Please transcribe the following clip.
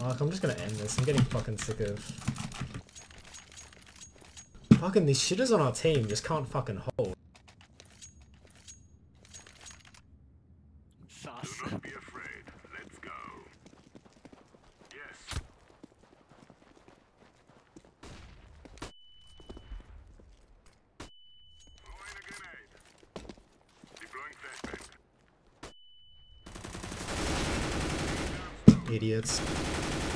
Fuck, I'm just gonna end this. I'm getting fucking sick of... Fucking these shitters on our team just can't fucking hold. Sus. Do not be afraid. Let's go. Yes. Throwing a grenade. Deploying flashbang. Idiots.